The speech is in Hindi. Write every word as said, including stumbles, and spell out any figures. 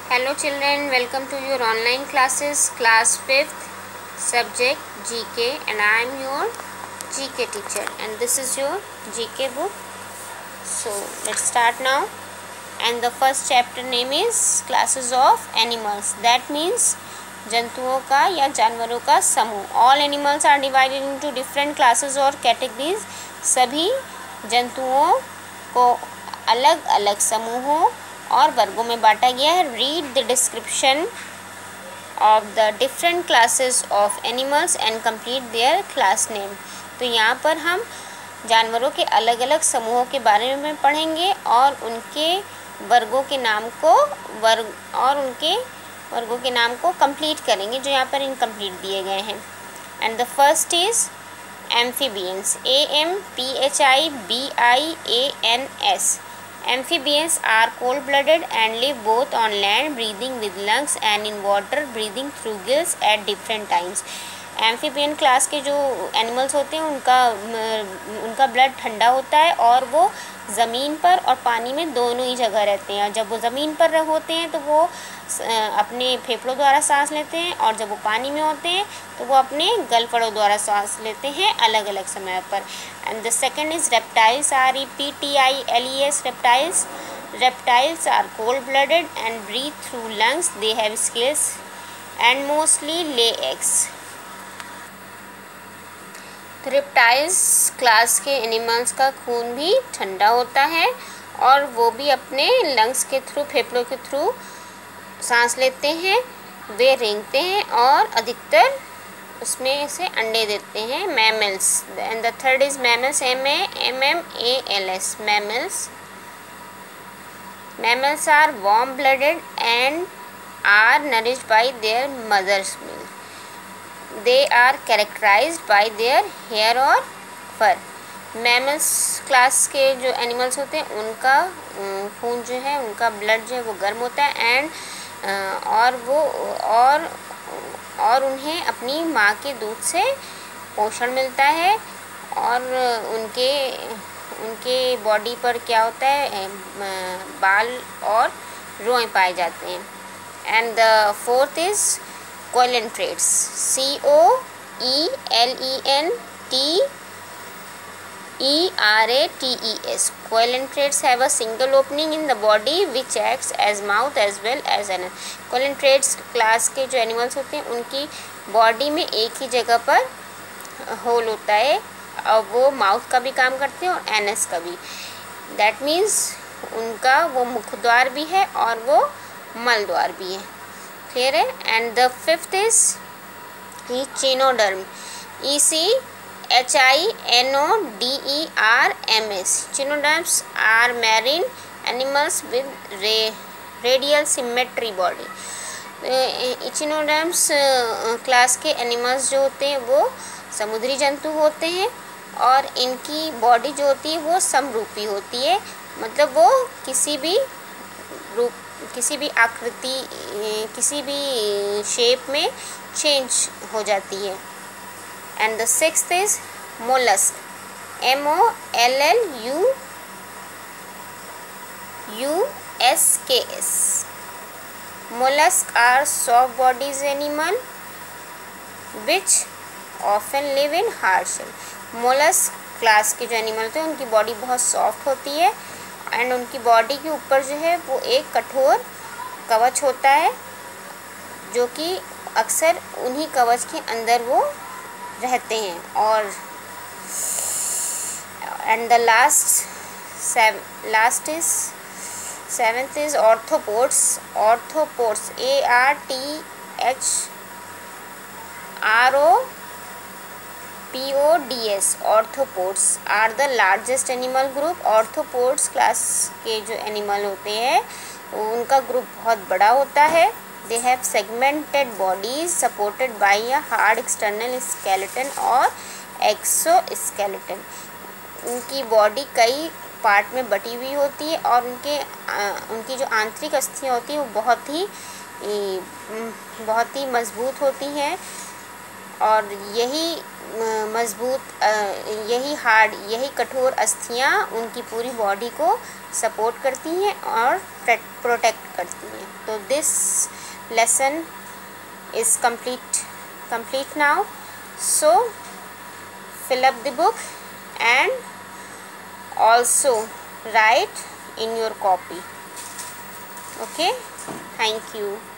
Hello children, welcome to your online classes, class fifth, subject G K, and I am your G K teacher and this is your G K book. So let's start now. And the first chapter name is classes of animals. That means जंतुओं का या जानवरों का समूह. All animals are divided into different classes or categories. सभी जंतुओं को अलग अलग समूहों और वर्गों में बांटा गया है. Read the description of the different classes of animals and complete their class name. तो यहाँ पर हम जानवरों के अलग अलग समूहों के बारे में पढ़ेंगे और उनके वर्गों के नाम को वर्ग और उनके वर्गों के नाम को कंप्लीट करेंगे जो यहाँ पर इनकम्प्लीट दिए गए हैं. And the first is amphibians. A M P H I B I A N S. Amphibians are cold-blooded and live both on land, breathing with lungs, and in water, breathing through gills at different times. Amphibian class के जो एनिमल्स होते हैं उनका उनका ब्लड ठंडा होता है और वो ज़मीन पर और पानी में दोनों ही जगह रहते हैं. जब वो ज़मीन पर होते हैं तो वो अपने फेफड़ों द्वारा सांस लेते हैं और जब वो पानी में होते हैं तो वो अपने गलफड़ों द्वारा सांस लेते हैं अलग अलग समय पर. And the second is reptiles. R E P T I L E S. Reptiles reptiles are cold-blooded and breathe through lungs. They have scales and mostly lay eggs. तो रेप्टाइल्स क्लास के एनिमल्स का खून भी ठंडा होता है और वो भी अपने लंग्स के थ्रू फेफड़ों के थ्रू सांस लेते हैं. वे रेंगते हैं और अधिकतर उसमें से अंडे देते हैं. Mammals. And the third is mammals. M A M M A L S. Mammals. Mammals are warm-blooded and are nourished by their mother's milk. They are characterized by their hair और fur. Mammals क्लास के जो एनिमल्स होते हैं उनका खून जो है उनका ब्लड जो है वो गर्म होता है एंड और वो और और उन्हें अपनी माँ के दूध से पोषण मिलता है और उनके उनके बॉडी पर क्या होता है बाल और रोएं पाए जाते हैं. And the fourth is coelenterates. C O E L E N T E R A T E S. Coelenterates have a single opening in the body which acts as mouth as well as an. Coelenterates class के जो एनिमल्स होते हैं उनकी बॉडी में एक ही जगह पर होल होता है और वो माउथ का भी काम करते हैं और एनस का भी. दैट मीन्स उनका वो मुख द्वार भी है और वो मल द्वार भी है. क्लियर है. And the fifth is echinoderm. E C H I N O D E R M S. Echinoderms are marine animals with ray radial symmetry body. Echinoderms class के एनिमल्स जो होते हैं वो समुद्री जंतु होते हैं और इनकी बॉडी जो होती है वो समरूपी होती है. मतलब वो किसी भी रूप किसी भी आकृति किसी भी शेप में चेंज हो जाती है. And the sixth is mollusc. M O L L U U S K S. Mollusc are soft bodies animal which often live in hard shell. Mollusc class के जो एनिमल होते हैं उनकी बॉडी बहुत सॉफ्ट होती है एंड उनकी बॉडी के ऊपर जो है वो एक कठोर कवच होता है जो कि अक्सर उन्हीं कवच के अंदर वो रहते हैं. और and the last last is seventh is orthopods. Orthopods. A R T H R O P O D S. Orthopods are the largest animal group. Orthopods class के जो एनिमल होते हैं उनका ग्रुप बहुत बड़ा होता है. They have segmented bodies supported by a hard external skeleton और exoskeleton. उनकी बॉडी कई पार्ट में बटी हुई होती है और उनके आ, उनकी जो आंतरिक अस्थियाँ होती हैं वो बहुत ही बहुत ही मजबूत होती हैं और यही मज़बूत, यही हार्ड, यही कठोर अस्थियां उनकी पूरी बॉडी को सपोर्ट करती हैं और प्रोटेक्ट करती हैं। तो this lesson is complete complete now. So fill up the book and also write in your copy. Okay, thank you.